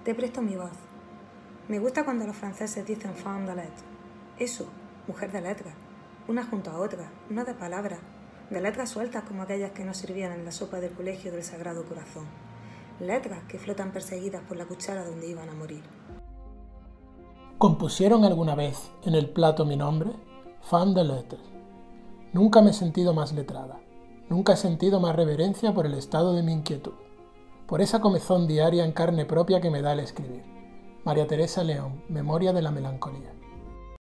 Te presto mi voz. Me gusta cuando los franceses dicen femme de lettres. Eso, mujer de letras, una junto a otra, no de palabras, de letras sueltas como aquellas que nos servían en la sopa del colegio del Sagrado Corazón. Letras que flotan perseguidas por la cuchara donde iban a morir. ¿Compusieron alguna vez en el plato mi nombre? Femme de lettres. Nunca me he sentido más letrada. Nunca he sentido más reverencia por el estado de mi inquietud. Por esa comezón diaria en carne propia que me da el escribir. María Teresa León, Memoria de la melancolía.